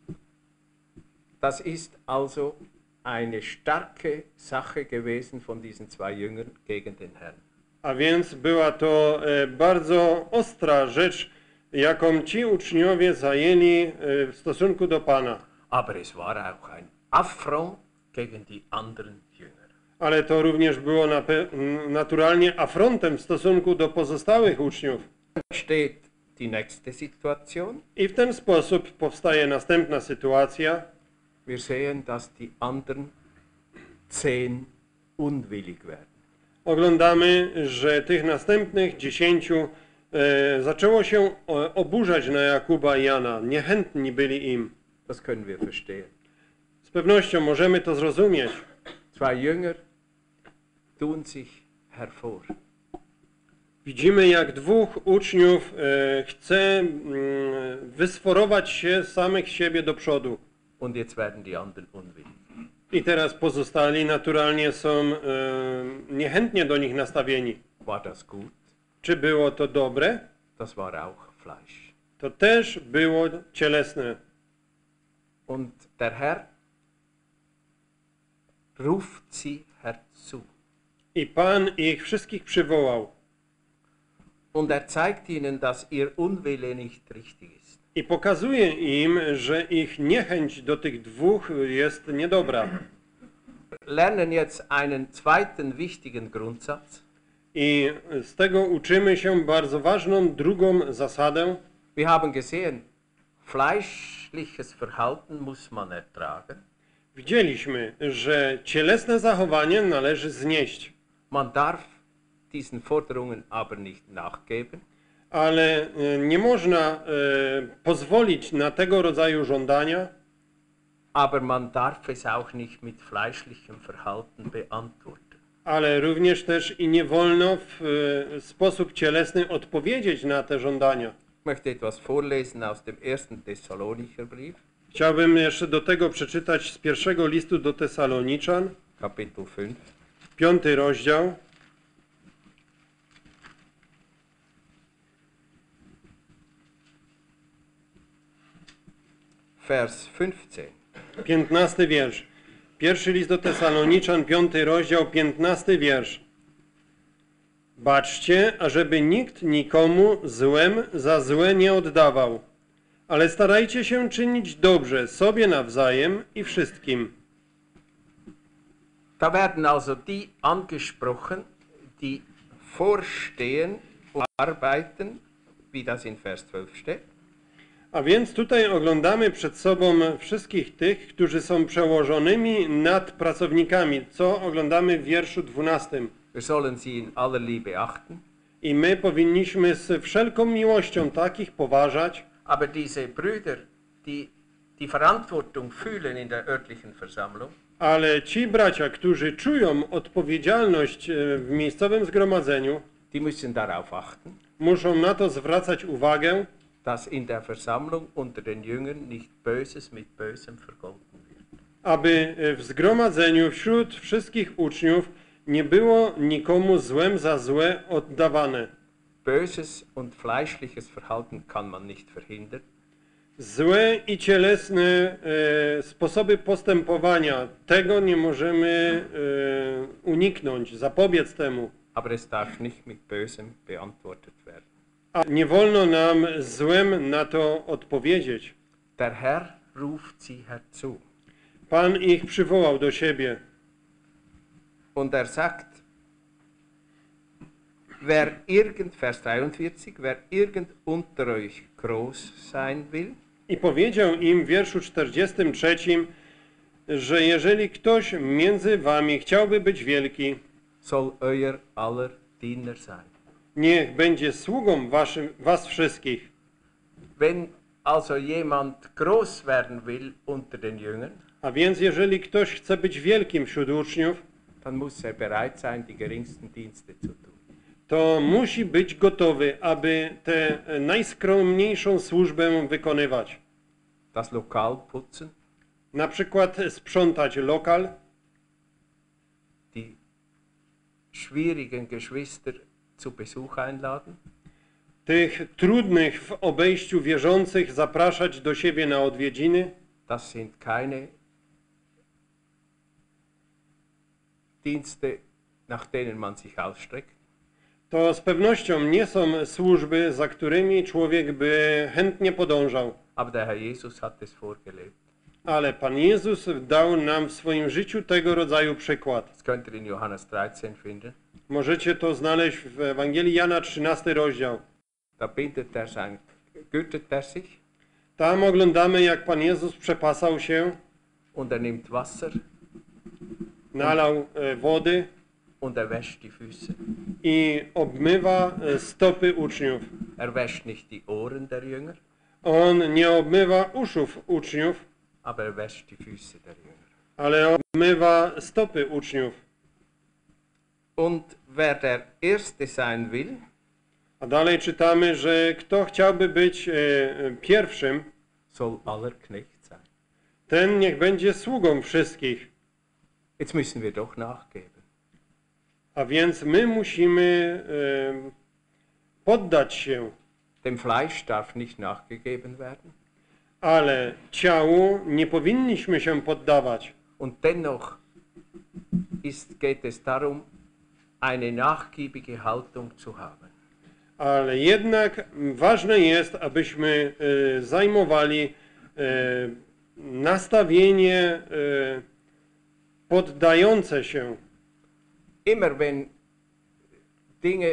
Das ist also eine starke Sache gewesen von diesen zwei Jüngern gegen den Herrn. A więc była to bardzo ostra rzecz, jaką ci uczniowie zajęli w stosunku do Pana. Aber es war auch ein Affront gegen die anderen Jünger. Ale to również było naturalnie afrontem w stosunku do pozostałych uczniów. Steht die nächste Situation. I w ten sposób powstaje następna sytuacja. Wir sehen, dass die anderen 10 unwillig werden. Oglądamy, że tych następnych 10 zaczęło się oburzać na Jakuba i Jana. Niechętni byli im. Das können wir verstehen. Z pewnością możemy to zrozumieć. Zwei Jünger, tun sich hervor. Widzimy, jak dwóch uczniów chce wysforować się samych siebie do przodu. Und jetzt werden die anderen unwillig. I teraz pozostali naturalnie są niechętnie do nich nastawieni. War das gut? Czy było to dobre? Das war auch Fleisch. To też było cielesne. Und der Herr ruft sie herzu. I Pan ich wszystkich przywołał. Und zeigt ihnen, dass ihr Unwille nicht richtig ist. I pokazuje im, że ich niechęć do tych dwóch jest niedobra. Lernen jetzt einen zweiten wichtigen Grundsatz. I z tego uczymy się bardzo ważną drugą zasadę. Wir haben gesehen, fleischliches Verhalten muss man ertragen. Widzieliśmy, że cielesne zachowanie należy znieść. Man darf diesen Forderungen aber nicht nachgeben. Ale nie można pozwolić na tego rodzaju żądania. Aber man darf es auch nicht mit fleischlichem Verhalten beantworten. Ale również też i nie wolno w sposób cielesny odpowiedzieć na te żądania. Ich möchte etwas vorlesen aus dem 1. Thessalonicher Brief. Chciałbym jeszcze do tego przeczytać z pierwszego listu do Tesaloniczan, Kapitel 5. 5 rozdział. Vers 15. 15 wiersz. Pierwszy list do Tesaloniczan, 5 rozdział, 15 wiersz. Baczcie, ażeby nikt nikomu złem za złe nie oddawał, ale starajcie się czynić dobrze sobie nawzajem i wszystkim. Da werden also die angesprochen, die vorstehen und arbeiten, wie das in Vers 12 steht. A więc tutaj oglądamy przed sobą wszystkich tych, którzy są przełożonymi nad pracownikami, co oglądamy w wierszu 12. Wir sollen sie in aller Liebe achten. I my powinniśmy z wszelką miłością takich poważać. Aber diese Brüder, die Verantwortung fühlen in der örtlichen Versammlung, Ale ci bracia, którzy czują odpowiedzialność w miejscowym zgromadzeniu, die müssen darauf achten, muszą na to zwracać uwagę, dass in der Versammlung unter den Jüngern nicht Böses mit Bösem vergolten wird. aby w zgromadzeniu wśród wszystkich uczniów nie było nikomu złem za złe oddawane. Böses und fleischliches Verhalten kann man nicht verhindern. Złe i cielesne sposoby postępowania, tego nie możemy uniknąć, zapobiec temu. Aber es darf nicht mit Bösem beantwortet werden. A nie wolno nam złem na to odpowiedzieć. Der Herr ruft sie herzu. Pan ich przywołał do siebie. Und sagt, Vers 43, wer irgend unter euch groß sein will, I powiedział im w wierszu 43, że jeżeli ktoś między wami chciałby być wielki, soll euer aller Diener sein. niech będzie sługą was wszystkich. Wenn also jemand groß werden will unter den Jüngern, A więc jeżeli ktoś chce być wielkim wśród uczniów, dann muss bereit sein, die geringsten Dienste zu tun. to musi być gotowy, aby tę najskromniejszą służbę wykonywać. Das Lokal putzen, Na przykład sprzątać lokal, die schwierigen Geschwister zu Besuch einladen, tych trudnych w obejściu wierzących zapraszać do siebie na odwiedziny. das sind keine Dienste, nach denen man sich ausstreckt. To z pewnością nie są służby, za którymi człowiek by chętnie podążał. Aber der Herr Jesus hat es vorgelebt. Ale Pan Jezus dał nam w swoim życiu tego rodzaju przykład. Das könnt ihr in Johannes 13 finden. Możecie to znaleźć w Ewangelii Jana 13 rozdział. Da bindet er sein, gürtet er sich Tam oglądamy, jak Pan Jezus przepasał się, und nimmt Wasser nalał wody und wäscht die Füße. i obmywa stopy uczniów. Wäscht nicht die Ohren der Jünger, On nie obmywa uszów uczniów, aber wäscht die Füße der Jünger. ale obmywa stopy uczniów. Und wer der Erste sein will, A dalej czytamy, że kto chciałby być pierwszym, soll aller Knecht sein. ten niech będzie sługą wszystkich. Jetzt müssen wir doch nachgeben. A więc my musimy poddać się, Dem Fleisch darf nicht nachgegeben werden. ale ciału nie powinniśmy się poddawać. Und dennoch geht es darum, eine nachgiebige Haltung zu haben. Ale jednak ważne jest, abyśmy zajmowali nastawienie poddające się. Immer wenn Dinge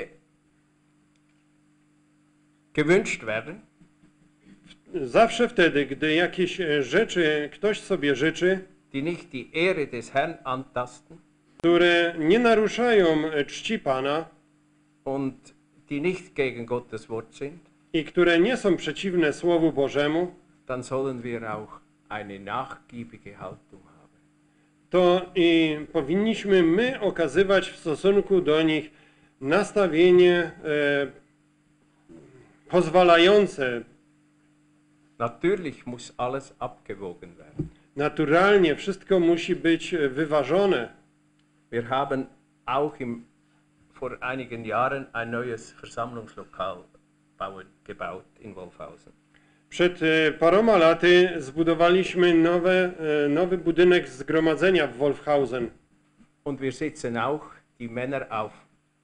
gewünscht werden, Zawsze wtedy, gdy jakieś rzeczy ktoś sobie życzy, die nicht die Ehre des Herrn antasten które nie naruszają czci Pana und die nicht gegen Gottes Wort sind, i które nie są przeciwne Słowu Bożemu, dann sollen wir auch eine nachgiebige Haltung haben. to i powinniśmy my okazywać w stosunku do nich nastawienie pozwalające. Natürlich muss alles abgewogen werden. Naturalnie wszystko musi być wyważone. Wir haben auch vor einigen Jahren ein neues Versammlungslokal gebaut in Wolfhausen. Przed paroma laty zbudowaliśmy nowy budynek zgromadzenia w Wolfhausen. Und wir sitzen auch, die Männer auf,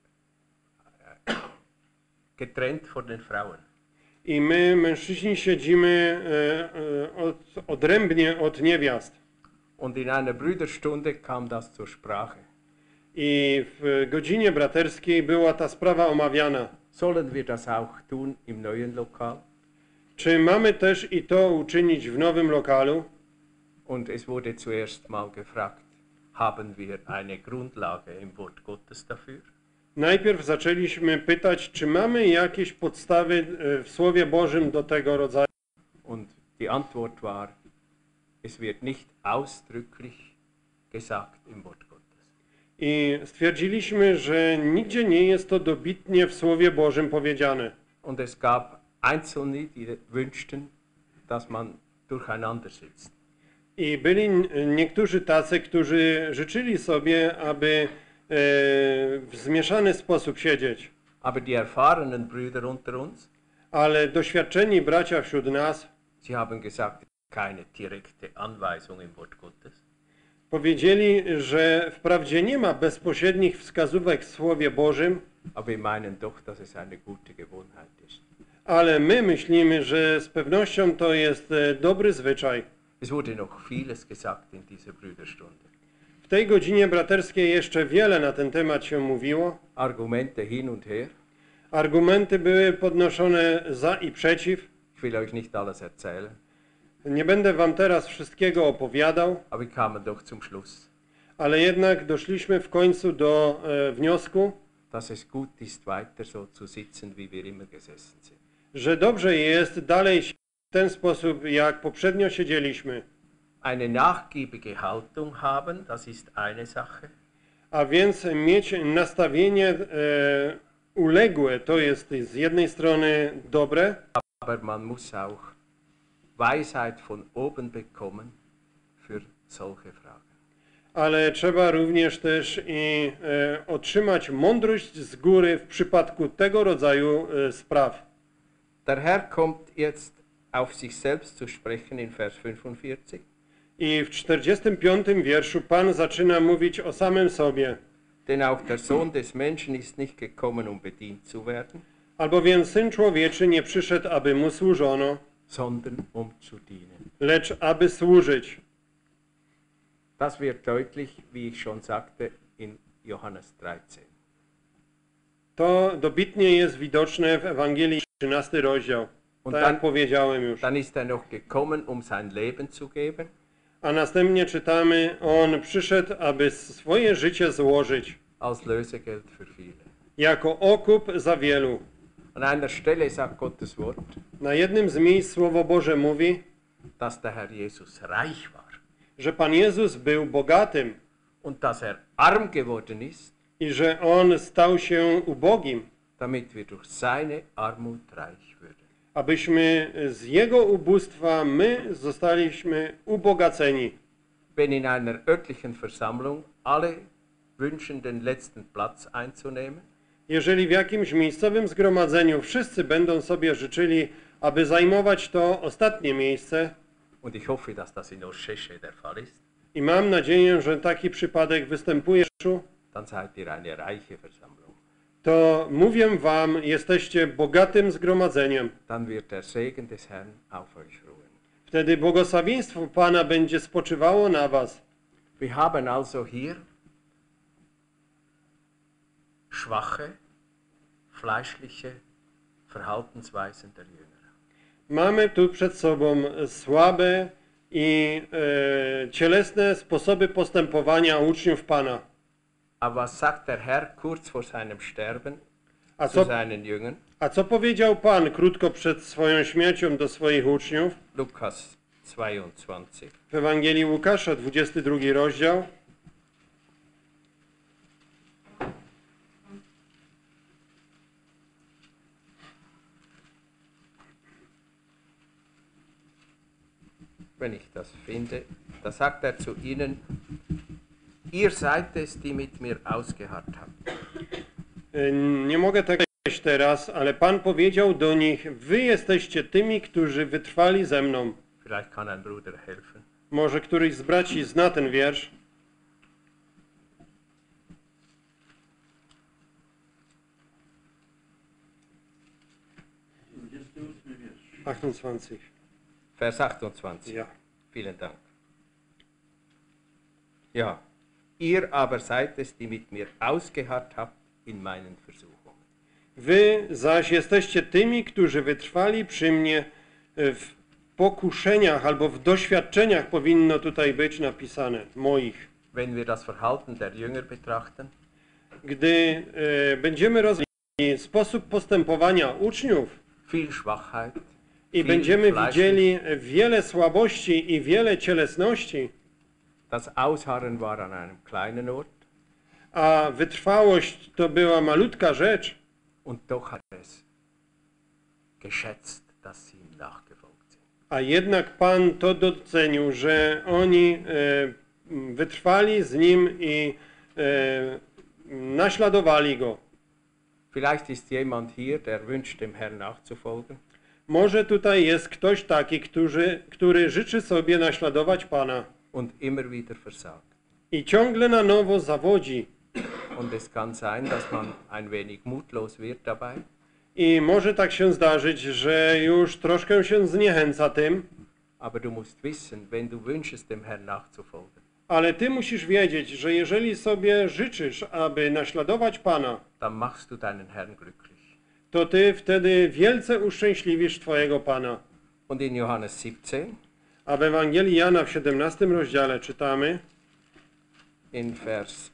getrennt von den Frauen. I my, mężczyźni, siedzimy odrębnie od niewiast. Und in einer Brüderstunde kam das zur Sprache. I w godzinie braterskiej była ta sprawa omawiana. Sollen wir das auch tun im neuen Lokal? Czy mamy też i to uczynić w nowym lokalu? Und es wurde zuerst mal gefragt, haben wir eine Grundlage im Wort Gottes dafür? Najpierw zaczęliśmy pytać, czy mamy jakieś podstawy w Słowie Bożym do tego rodzaju. Und die Antwort war, es wird nicht ausdrücklich gesagt im Wort Gottes. I stwierdziliśmy, że nigdzie nie jest to dobitnie w Słowie Bożym powiedziane. Und es gab Einzelne, die wünschten, dass man durcheinander sitzt. I byli niektórzy tacy, którzy życzyli sobie, aby w zmieszany sposób siedzieć. Aber die erfahrenen Brüder unter uns, Ale doświadczeni bracia wśród nas sie haben gesagt, keine direkte Anweisung im Wort Gottes. powiedzieli, że wprawdzie nie ma bezpośrednich wskazówek w Słowie Bożym, Aber wir meinen doch, dass es eine gute Gewohnheit ist. ale my myślimy, że z pewnością to jest dobry zwyczaj. Es wurde noch vieles gesagt in dieser Brüderstunde. W tej godzinie braterskiej jeszcze wiele na ten temat się mówiło. Argumente hin und her. Argumenty były podnoszone za i przeciw. Ich will euch nicht alles erzählen, Nie będę wam teraz wszystkiego opowiadał, aber wir kamen doch zum Schluss, ale jednak doszliśmy w końcu do wniosku, dass es gut ist, weiter so zu sitzen, wie wir immer gesessen sind. że dobrze jest dalej w ten sposób, jak poprzednio siedzieliśmy. Eine nachgiebige Haltung haben, das ist eine Sache. A więc mieć nastawienie uległe, to jest z jednej strony dobre, Aber man muss auch Weisheit von oben bekommen für solche Fragen. ale trzeba również też i otrzymać mądrość z góry w przypadku tego rodzaju spraw. Der Herr kommt jetzt auf sich selbst zu sprechen in Vers 45. I w 45 wierszu Pan zaczyna mówić o samym sobie. Denn auch der Sohn des Menschen ist nicht gekommen, um bedient zu werden, Albowiem Syn Człowieczy nie przyszedł, aby Mu służono, sondern um zu dienen. lecz aby służyć. Das wird deutlich, wie ich schon sagte, in Johannes 13. To dobitnie jest widoczne w Ewangelii 13 rozdział. Tak jak powiedziałem już. Dann ist er noch gekommen, um sein Leben zu geben. A następnie czytamy, On przyszedł, aby swoje życie złożyć Als Lösegeld für viele. jako okup za wielu. An einer Stelle sagt Gottes Wort, Na jednym z miejsc Słowo Boże mówi, dass der Herr Jesus reich war że Pan Jezus był bogatym und dass er arm geworden ist, i że On stał się ubogim, damit wir durch seine Armut reich würden. abyśmy z Jego ubóstwa my zostaliśmy ubogaceni. Wenn in einer örtlichen Versammlung alle wünschen, den letzten Platz einzunehmen, Jeżeli w jakimś miejscowym zgromadzeniu wszyscy będą sobie życzyli, aby zajmować to ostatnie miejsce, und ich hoffe, dass das in Oschesche der Fall ist, i mam nadzieję, że taki przypadek występuje, dann seid ihr eine reiche Versammlung. to mówię wam, jesteście bogatym zgromadzeniem. Dann wird der Segen des Herrn auf euch ruhen. Wtedy błogosławieństwo Pana będzie spoczywało na was. Wir haben also hier schwache, fleischliche Verhaltensweisen der Jünger. Mamy tu przed sobą słabe i cielesne sposoby postępowania uczniów Pana. Aber was sagt der Herr kurz vor seinem Sterben A zu co, seinen Jüngern? a co powiedział Pan krótko przed swoją śmiercią do swoich uczniów? Lukas 22. W Ewangelii Łukasza, 22 rozdział. Wenn ich das finde, da sagt er zu ihnen, ihr seid es, die mit mir ausgeharrt habt. Nie mogę tego powiedzieć teraz, ale Pan powiedział do nich, wy jesteście tymi, którzy wytrwali ze mną. Vielleicht kann ein Bruder helfen. Może któryś z braci zna ten wiersz. wiersz. 28. Vers 28. Ja. Vielen Dank. Ja. Ihr aber seid es, die mit mir ausgeharrt habt in meinen Versuchungen. Wy zaś jesteście tymi, którzy wytrwali przy mnie w pokuszeniach albo w doświadczeniach, powinno tutaj być napisane, moich. Wenn wir das Verhalten der Jünger betrachten, Gdy będziemy rozwijali sposób postępowania uczniów viel Schwachheit, i viel będziemy Fleisch, widzieli wiele słabości i wiele cielesności, das Ausharren war an einem kleinen Ort a wytrwałość to była malutka rzecz, und doch hat er es geschätzt, dass sie ihm nachgefolgt sind. a jednak Pan to docenił, że oni wytrwali z Nim i naśladowali Go. Vielleicht ist jemand hier, der wünscht, dem Herrn nachzufolgen. Może tutaj jest ktoś taki, który życzy sobie naśladować Pana Und immer wieder versagt. i ciągle na nowo zawodzi. Und es kann sein, dass man ein wenig mutlos wird dabei. I może tak się zdarzyć, że już troszkę się zniechęca tym, Aber du musst wissen, wenn du wünschst, dem Herrn nachzufolgen, ale ty musisz wiedzieć, że jeżeli sobie życzysz, aby naśladować Pana, dann machst du deinen Herrn glücklich. to ty wtedy wielce uszczęśliwisz twojego Pana. Und in Johannes 17, A w Ewangelii Jana w 17 rozdziale czytamy, in Vers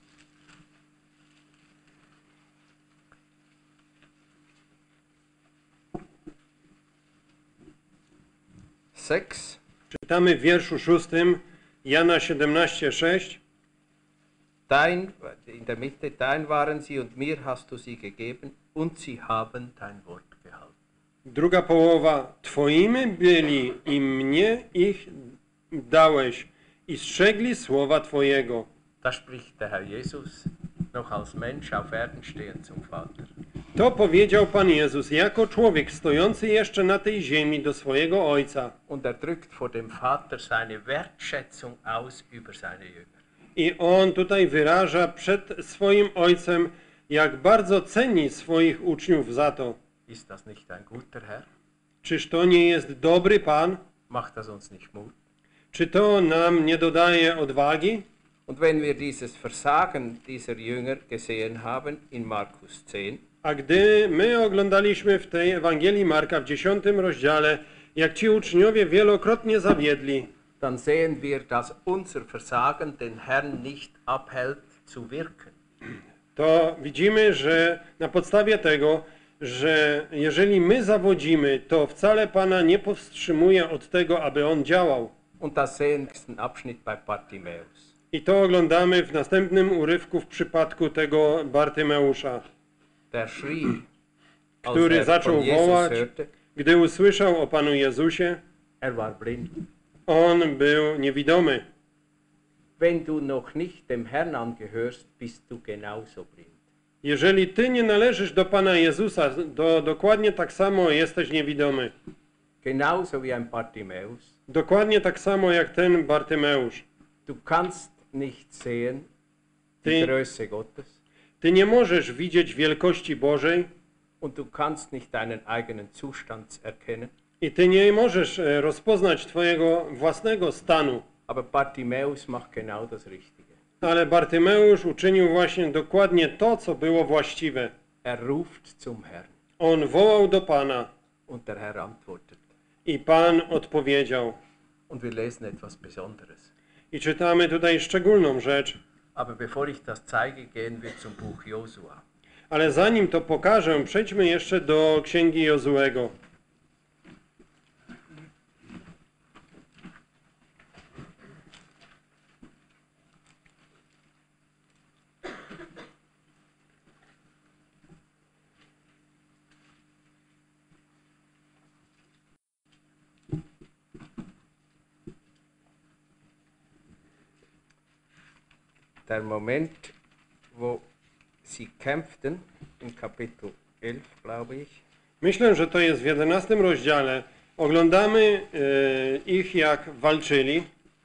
6, czytamy w wierszu 6 Jana 17,6. in der Mitte, dein waren sie und mir hast du sie gegeben und sie haben dein Wort gehalten. Druga połowa, twoimi byli i mnie ich dałeś i strzegli słowa Twojego. Da spricht der Herr Jesus noch als Mensch auf Erden stehend zum Vater. To powiedział Pan Jezus jako człowiek stojący jeszcze na tej ziemi do swojego Ojca. Und er drückt vor dem Vater seine Wertschätzung aus über seine Jünger. I On tutaj wyraża przed swoim Ojcem, jak bardzo ceni swoich uczniów za to. Ist das nicht ein guter Herr? Czyż to nie jest dobry Pan? Macht das uns nicht Mut? Czy to nam nie dodaje odwagi? Und wenn wir dieses Versagen dieser Jünger gesehen haben in Markus 10, A gdy my oglądaliśmy w tej Ewangelii Marka w 10 rozdziale, jak ci uczniowie wielokrotnie zawiedli, dann sehen wir, dass unser Versagen den Herrn nicht abhält zu wirken. to widzimy, że na podstawie tego, że jeżeli my zawodzimy, to wcale Pana nie powstrzymuje od tego, aby On działał. Und das sehen wir im nächsten Abschnitt bei Bartimäus. I to oglądamy w następnym urywku w przypadku tego Bartymeusza, Der schrie, als który er zaczął von Jesus wołać, hörte, gdy usłyszał o Panu Jezusie. er war blind. On był niewidomy. Wenn du noch nicht dem Herrn angehörst, bist du genauso blind. Jeżeli ty nie należysz do Pana Jezusa, dokładnie tak samo jesteś niewidomy. Genauso wie ein Bartimäus. Dokładnie tak samo jak ten Bartymeusz. Du kannst nicht sehen die Ty, Größe Gottes ty nie możesz widzieć wielkości Bożej und du kannst nicht deinen eigenen Zustand erkennen. i ty nie możesz rozpoznać twojego własnego stanu. Aber Bartimäus macht genau das Richtige. Ale Bartymeusz uczynił właśnie dokładnie to, co było właściwe. Er ruft zum Herrn On wołał do Pana und der Herr antwortet. i Pan odpowiedział. Und wir lesen etwas Besonderes. I czytamy tutaj szczególną rzecz. Aber bevor ich das zeige, gehen wir zum Buch Josua. Ale zanim to pokażę, przejdźmy jeszcze do Księgi Jozuego. Der Moment, wo sie kämpften, im Kapitel 11, glaube ich. Myślę, że to jest w 11 rozdziale. Oglądamy ich, jak walczyli.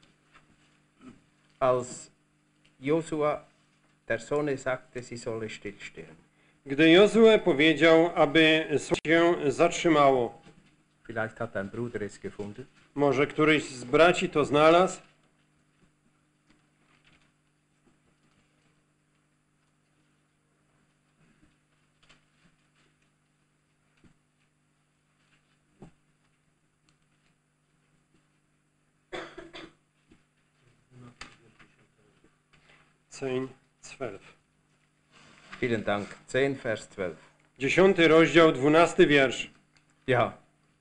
Als Josua der Sohn sagte, sie solle stillstehen. Gdy Jozue powiedział, aby się zatrzymało. Vielleicht hat ein Bruder es gefunden. Może któryś z braci to znalazł? Zehn, 12. Vielen Dank. 10, Vers 12. 10 rozdział, 12 wiersz. Ja.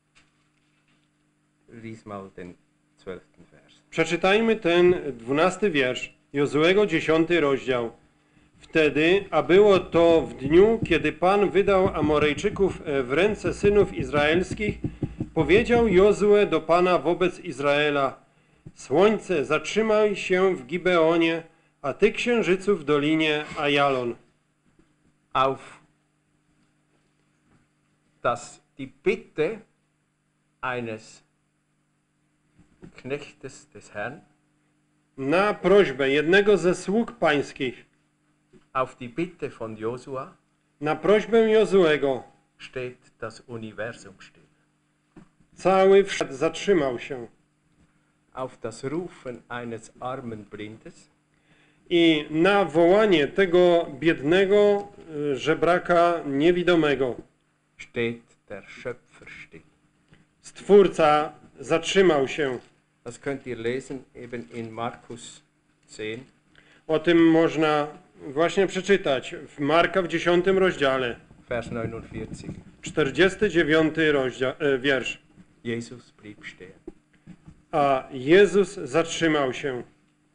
Lies mal den 12. Vers. Przeczytajmy ten 12 wiersz Jozuego 10 rozdział. Wtedy, a było to w dniu, kiedy Pan wydał Amorejczyków w ręce synów izraelskich, powiedział Jozue do Pana wobec Izraela: Słońce, zatrzymaj się w Gibeonie, a ty, księżycu, w dolinie Ajalon. Auf dass die Bitte eines Knechtes des Herrn, Na prośbę jednego ze sług pańskich, auf die Bitte von Josua na prośbę Jozuego, steht das Universum still. cały wszechświat zatrzymał się. Auf das Rufen eines armen Blindes I na wołanie tego biednego żebraka niewidomego steht der Schöpfer still. Stwórca zatrzymał się. Das könnt ihr lesen eben in Markus 10. O tym można właśnie przeczytać w Marka w 10 rozdziale, Vers 49. 49 wiersz. Jesus blieb stehen. A Jezus zatrzymał się.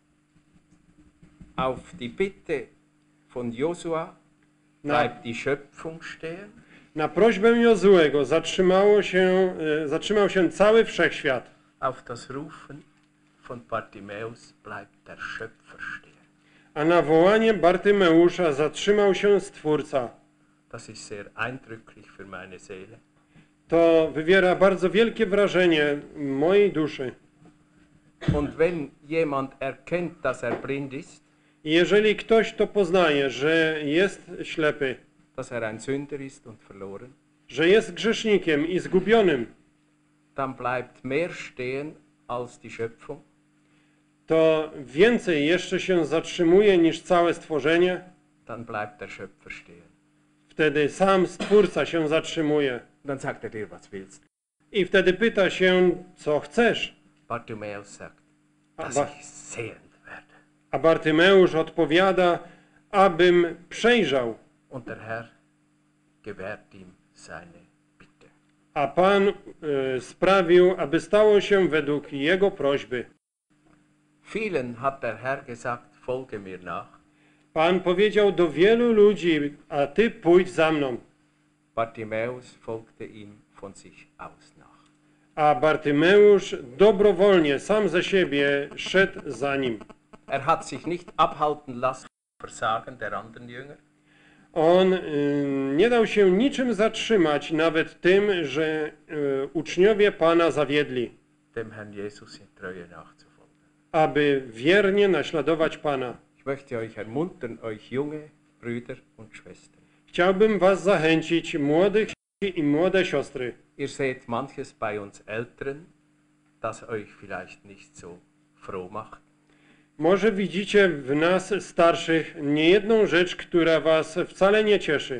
Auf die Bitte von Josua bleibt die Schöpfung stehen. Na prośbę Jozuego zatrzymał się cały wszechświat. Auf das Rufen von Bartimäus bleibt der Schöpfer stehen. A na wołanie Bartymeusza zatrzymał się Stwórca. Das ist sehr eindrücklich für meine Seele. To wywiera bardzo wielkie wrażenie mojej duszy. Und wenn jemand erkennt, dass er blind ist, I jeżeli ktoś to poznaje, że jest ślepy, dass er ein Sünder ist und verloren, że jest grzesznikiem i zgubionym, dann bleibt mehr stehen als die Schöpfung. to więcej jeszcze się zatrzymuje niż całe stworzenie. Dann bleibt der Schöpfer stehen. Wtedy sam Stwórca się zatrzymuje. Dann sagt er dir, was willst. I wtedy pyta się, co chcesz. Bartimäus sagt, dass Aber- ich sehend werde. A Bartymeusz odpowiada, abym przejrzał. Und der Herr gewährt ihm seine Bitte. A Pan sprawił, aby stało się według jego prośby. Vielen hat der Herr gesagt, folge mir nach. Pan powiedział do wielu ludzi, a ty pójdź za mną. Bartimäus folgte ihm von sich aus nach. A Bartymeusz dobrowolnie, sam ze siebie, szedł za nim. Er hat sich nicht abhalten lassen vom Versagen der anderen Jünger. On nie dał się niczym zatrzymać, nawet tym, że uczniowie Pana zawiedli, Dem Herrn Jesus in Treue nachzufolgen. aby wiernie naśladować Pana. Ich möchte euch ermuntern, euch junge Brüder und Schwestern. Chciałbym was zachęcić, młodych i młode siostry. Ihr seht manches bei uns Älteren, das euch vielleicht nicht so froh macht. Może widzicie w nas starszych niejedną rzecz, która was wcale nie cieszy.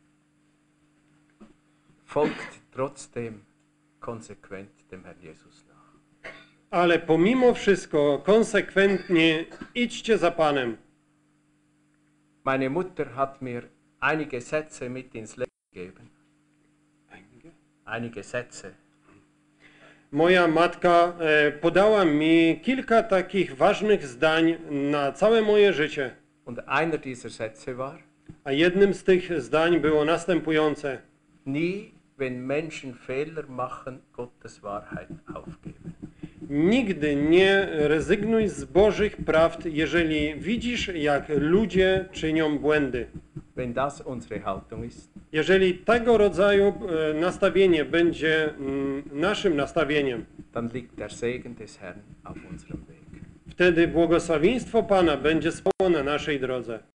Folgt trotzdem konsequent dem Herrn Jesus nach. Ale pomimo wszystko konsekwentnie idźcie za Panem. Meine Mutter hat mir einige Sätze mit ins Leben gegeben. Einige Sätze. Moja matka podała mi kilka takich ważnych zdań na całe moje życie. Und einer dieser Sätze war: A jednym z tych zdań było następujące. Nie, wenn Menschen Fehler machen, Gottes Wahrheit aufgeben. Nigdy nie rezygnuj z Bożych prawd, jeżeli widzisz, jak ludzie czynią błędy. Wenn das unsere Haltung ist, Jeżeli tego rodzaju nastawienie będzie naszym nastawieniem, dann liegt der Segen des Herrn auf unserem Weg. wtedy błogosławieństwo Pana będzie spało na naszej drodze.